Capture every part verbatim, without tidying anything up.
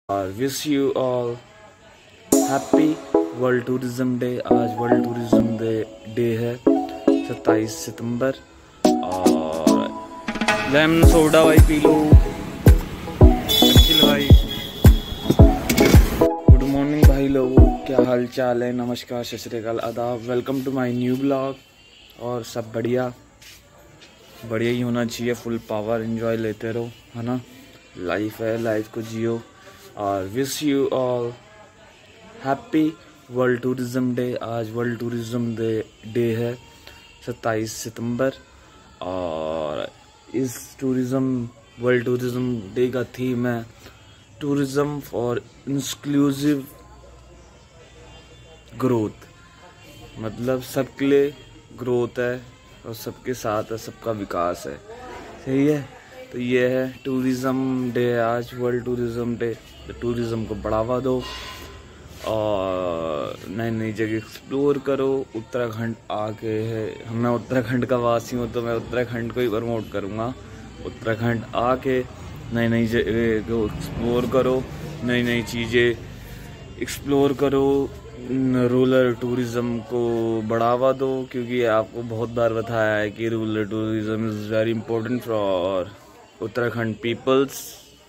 Wish you all happy world tourism day. आज world tourism day day है सत्ताईस सितंबर। और लेमन सोडा भाई पी लो। अखिल भाई गुड मॉर्निंग भाई लोगों, क्या हाल चाल है? नमस्कार, सत श्री अकाल, आदाब, welcome to my new blog. और सब बढ़िया बढ़िया ही होना चाहिए, फुल पावर एंजॉय लेते रहो, है ना। लाइफ है, लाइफ को जियो। और wish you all happy world tourism day. आज वर्ल्ड टूरिज्म डे डे है सत्ताईस सितंबर। और इस टूरिज्म वर्ल्ड टूरिज्म डे का थीम है टूरिज्म फॉर इंक्लूसिव ग्रोथ। मतलब सबके लिए ग्रोथ है और सबके साथ है, सबका विकास है। सही है। तो ये है टूरिज्म डे, आज वर्ल्ड टूरिज्म डे। तो टूरिज्म को बढ़ावा दो और नई नई जगह एक्सप्लोर करो। उत्तराखंड आके है, मैं उत्तराखंड का वासी हूँ तो मैं उत्तराखंड को ही प्रमोट करूँगा। उत्तराखंड आके नई नई जगह को एक्सप्लोर करो, नई नई चीज़ें एक्सप्लोर करो, रूरल टूरिज्म को बढ़ावा दो। क्योंकि आपको बहुत बार बताया है कि rural tourism is very important for Uttarakhand peoples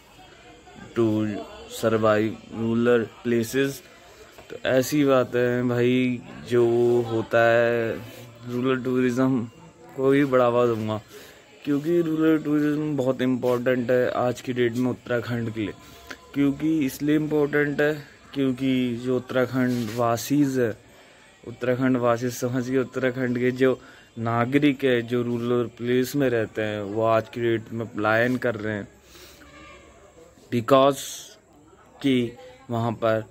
to survive rural places. तो ऐसी बात है भाई, जो होता है रूरल टूरिज्म को ही बढ़ावा दूंगा। क्योंकि रूरल टूरिज्म बहुत इम्पोर्टेंट है आज की डेट में उत्तराखंड के लिए। क्योंकि इसलिए इम्पोर्टेंट है क्योंकि जो उत्तराखंड वासीज है, उत्तराखंड वासी समझिए, उत्तराखंड के जो नागरिक है जो रूरल प्लेस में रहते हैं, वो आज की डेट में पलायन कर रहे हैं। बिकॉज कि वहाँ पर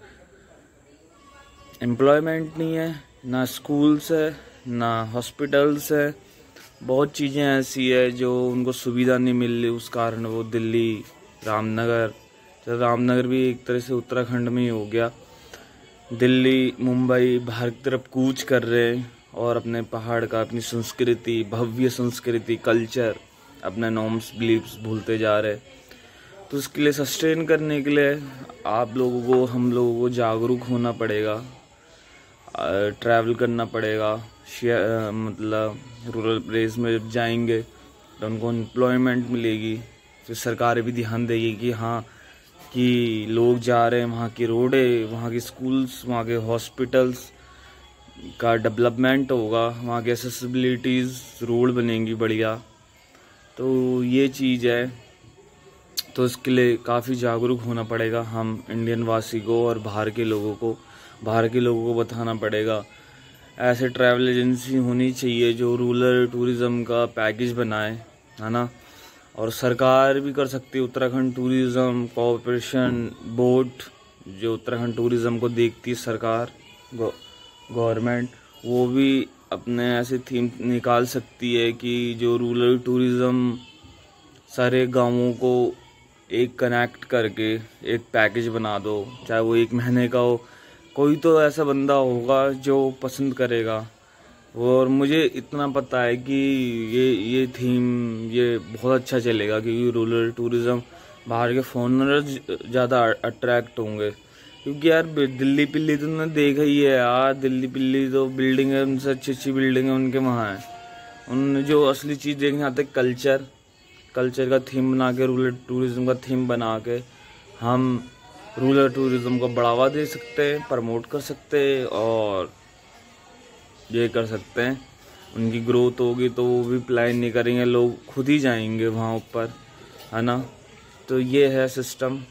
एम्प्लॉयमेंट नहीं है, ना स्कूल्स है, ना हॉस्पिटल्स है। बहुत चीज़ें ऐसी है जो उनको सुविधा नहीं मिल रही, उस कारण वो दिल्ली, रामनगर, तो रामनगर भी एक तरह से उत्तराखंड में ही हो गया, दिल्ली, मुंबई बाहर की तरफ कूच कर रहे हैं और अपने पहाड़ का, अपनी संस्कृति, भव्य संस्कृति, कल्चर, अपने नॉर्म्स बिलीव्स भूलते जा रहे। तो उसके लिए सस्टेन करने के लिए आप लोगों को, हम लोगों को जागरूक होना पड़ेगा, ट्रैवल करना पड़ेगा। मतलब रूरल प्लेस में जब जाएंगे तो उनको एम्प्लॉयमेंट मिलेगी। फिर सरकार भी ध्यान देगी कि हाँ कि लोग जा रहे हैं, वहाँ की रोडें, वहाँ की स्कूल्स, वहाँ के हॉस्पिटल्स का डेवलपमेंट होगा, वहाँ की एक्सेसिबिलिटीज़, रोड बनेंगी बढ़िया। तो ये चीज़ है। तो इसके लिए काफ़ी जागरूक होना पड़ेगा हम इंडियन वासी को, और बाहर के लोगों को बाहर के लोगों को बताना पड़ेगा। ऐसे ट्रैवल एजेंसी होनी चाहिए जो रूरल टूरिज़्म का पैकेज बनाए, है ना। और सरकार भी कर सकती है, उत्तराखंड टूरिज़्म कॉर्पोरेशन बोर्ड, जो उत्तराखंड टूरिज़्म को देखती है सरकार, गवर्नमेंट, वो भी अपने ऐसे थीम निकाल सकती है कि जो रूरल टूरिज़्म सारे गांवों को एक कनेक्ट करके एक पैकेज बना दो। चाहे वो एक महीने का हो, कोई तो ऐसा बंदा होगा जो पसंद करेगा। और मुझे इतना पता है कि ये ये थीम ये बहुत अच्छा चलेगा, क्योंकि रूरल टूरिज़्म बाहर के फॉरेनर्स ज़्यादा अट्रैक्ट होंगे। क्योंकि यार दिल्ली पिल्ली तो तुमने देखा ही है यार, दिल्ली पिल्ली तो बिल्डिंग है, उनसे अच्छी अच्छी बिल्डिंग है उनके वहाँ है। उन जो असली चीज़ देखने आते कल्चर कल्चर का थीम बना के, रूरल टूरिज़्म का थीम बना के हम रूरल टूरिज़्म को बढ़ावा दे सकते हैं, प्रमोट कर सकते हैं और ये कर सकते हैं। उनकी ग्रोथ होगी तो वो भी प्लान नहीं करेंगे, लोग खुद ही जाएंगे वहाँ ऊपर, है ना। तो ये है सिस्टम।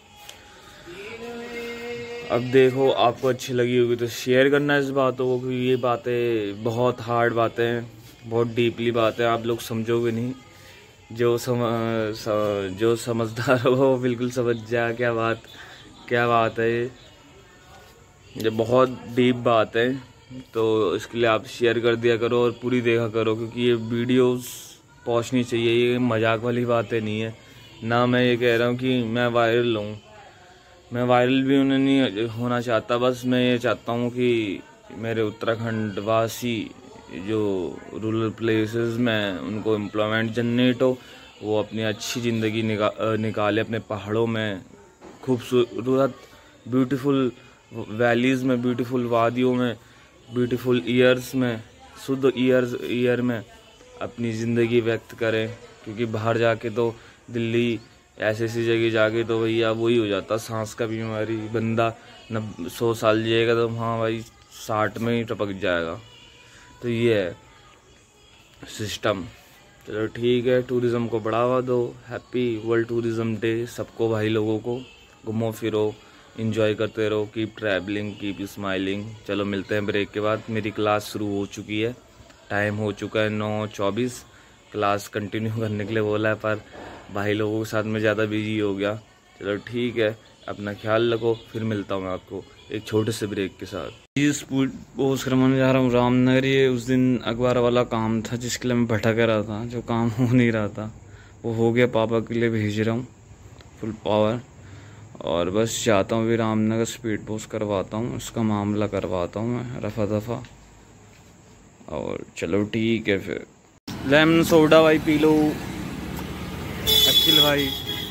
अब देखो, आपको अच्छी लगी होगी तो शेयर करना इस बातों को, क्योंकि ये बातें बहुत हार्ड बातें हैं, बहुत डीपली बातें, आप लोग समझोगे नहीं। जो सम, जो समझदार हो वो बिल्कुल समझ जाए क्या बात क्या बात है। ये ये बहुत डीप बात है। तो इसके लिए आप शेयर कर दिया करो और पूरी देखा करो, क्योंकि ये वीडियोस पहुंचनी चाहिए। ये मजाक वाली बातें नहीं है ना। मैं ये कह रहा हूँ कि मैं वायरल हूँ, मैं वायरल भी उन्हें नहीं होना चाहता। बस मैं ये चाहता हूँ कि मेरे उत्तराखंड वासी जो रूरल प्लेसेस में, उनको एम्प्लॉयमेंट जनरेट हो, वो अपनी अच्छी ज़िंदगी निका निकाले अपने पहाड़ों में, खूबसूरत ब्यूटीफुल वैलीज़ में, ब्यूटीफुल वादियों में, ब्यूटीफुल ईयर्स में, शुद्ध ईयर्स ईयर में अपनी ज़िंदगी व्यक्त करें। क्योंकि बाहर जाके तो दिल्ली ऐसी ऐसी जगह जाके तो भैया वही हो जाता, सांस का बीमारी, बंदा नब सौ साल जिएगा तो हाँ भाई साठ में ही टपक जाएगा। तो ये है सिस्टम। चलो ठीक है, टूरिज़्म को बढ़ावा दो। हैप्पी वर्ल्ड टूरिज़्म डे सबको भाई लोगों को। घूमो फिरो, एंजॉय करते रहो, कीप ट्रैवलिंग, कीप स्माइलिंग। चलो मिलते हैं ब्रेक के बाद। मेरी क्लास शुरू हो चुकी है, टाइम हो चुका है नौ चौबीस। क्लास कंटिन्यू करने के लिए बोला है पर भाई लोगों के साथ में ज़्यादा बिजी हो गया। चलो ठीक है, अपना ख्याल रखो, फिर मिलता हूँ मैं आपको एक छोटे से ब्रेक के साथ। इस पोस्ट करवाने जा रहा हूँ रामनगर। ये उस दिन अखबार वाला काम था जिसके लिए मैं भटक रहा था, जो काम हो नहीं रहा था वो हो गया। पापा के लिए भेज रहा हूँ फुल पावर, और बस जाता हूँ भी रामनगर स्पीड पोस्ट करवाता हूँ, उसका मामला करवाता हूँ मैं रफा दफ़ा। और चलो ठीक है फिर। लेमन सोडा भाई पी लो अखिल भाई।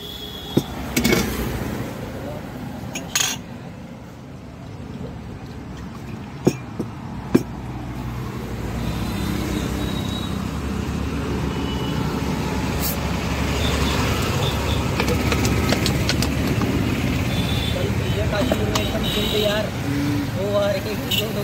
यार वो आ रही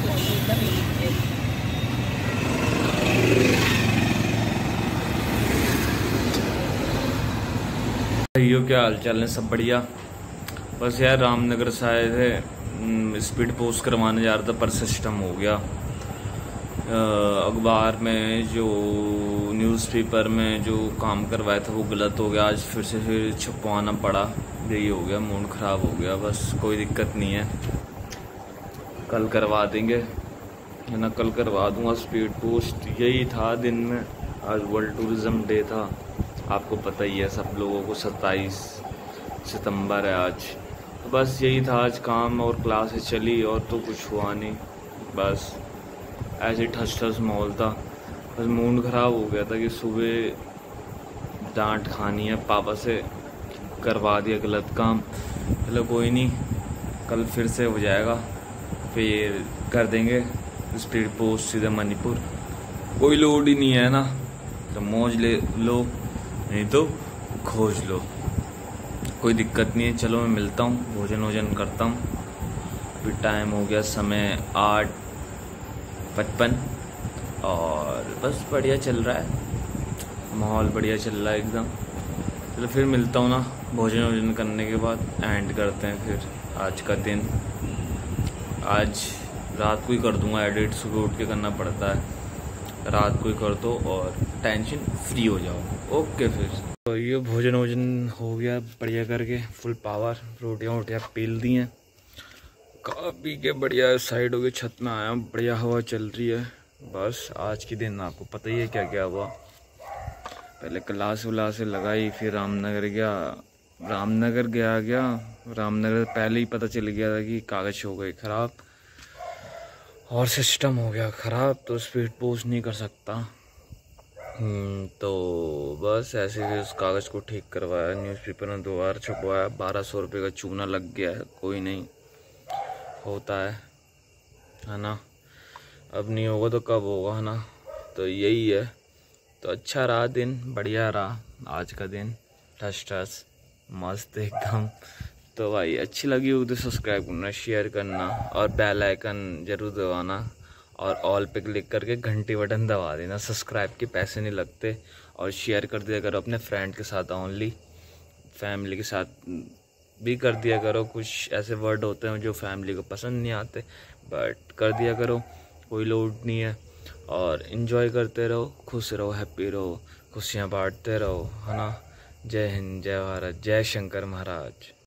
भाइयों क्या हाल चाल है, सब बढ़िया। बस यार रामनगर से आए थे, स्पीड पोस्ट करवाने जा रहा था पर सिस्टम हो गया। अखबार में जो न्यूज़पेपर में जो काम करवाया था वो गलत हो गया, आज फिर से फिर छपवाना पड़ा। यही हो गया, मूड ख़राब हो गया। बस कोई दिक्कत नहीं है, कल करवा देंगे, है ना, कल करवा दूंगा स्पीड पोस्ट। यही था दिन में, आज वर्ल्ड टूरिज़्म डे था, आपको पता ही है सब लोगों को। सत्ताईस सितंबर है आज। तो बस यही था आज काम, और क्लासेस चली और तो कुछ हुआ नहीं। बस ऐसे ठस ठस माहौल था। बस मूड ख़राब हो गया था कि सुबह डांट खानी है पापा से, करवा दिया गलत काम। चलो कोई नहीं, कल फिर से हो जाएगा, फिर कर देंगे स्पीड पोस्ट सीधे मणिपुर। कोई लोड ही नहीं है ना, तो मौज ले लो, नहीं तो खोज लो, कोई दिक्कत नहीं है। चलो मैं मिलता हूँ, भोजन वोजन करता हूँ। अभी टाइम हो गया समय आठ पचपन, और बस बढ़िया चल रहा है, माहौल बढ़िया चल रहा है एकदम। चलो फिर मिलता हूँ ना, भोजन वोजन करने के बाद एंड करते हैं फिर आज का दिन। आज रात को ही कर दूंगा एडिट, सुबह उठ के करना पड़ता है, रात को ही कर दो और टेंशन फ्री हो जाओ। ओके फिर तो ये भोजन वोजन हो गया बढ़िया करके, फुल पावर। रोटियाँ वोटियाँ पील दी हैं, खा पी के बढ़िया साइड हो गई, छत में आया, बढ़िया हवा चल रही है। बस आज के दिन आपको पता ही है क्या क्या हुआ। पहले क्लास व्लास लगाई, फिर रामनगर गया। रामनगर गया गया रामनगर पहले ही पता चल गया था कि कागज़ हो गए ख़राब और सिस्टम हो गया ख़राब, तो स्पीड पोस्ट नहीं कर सकता। तो बस ऐसे ही उस कागज़ को ठीक करवाया, न्यूज़पेपर में दो बार छपवाया, बारह सौ रुपये का चूना लग गया है। कोई नहीं, होता है है ना, अब नहीं होगा तो कब होगा, है ना। तो यही है। तो अच्छा रहा दिन, बढ़िया रहा आज का दिन, ठस ठस मस्त एकदम। तो भाई अच्छी लगी हो तो सब्सक्राइब करना, शेयर करना और बेल आइकन जरूर दबाना, और ऑल पे क्लिक करके घंटी बटन दबा देना। सब्सक्राइब के पैसे नहीं लगते, और शेयर कर दिया करो अपने फ्रेंड के साथ ओनली, फैमिली के साथ भी कर दिया करो। कुछ ऐसे वर्ड होते हैं जो फैमिली को पसंद नहीं आते, बट कर दिया करो, कोई लोड नहीं है। और इन्जॉय करते रहो, खुश रहो, हैप्पी रहो, खुशियाँ बांटते रहो, है ना। जय हिंद, जय भारत, जय शंकर महाराज।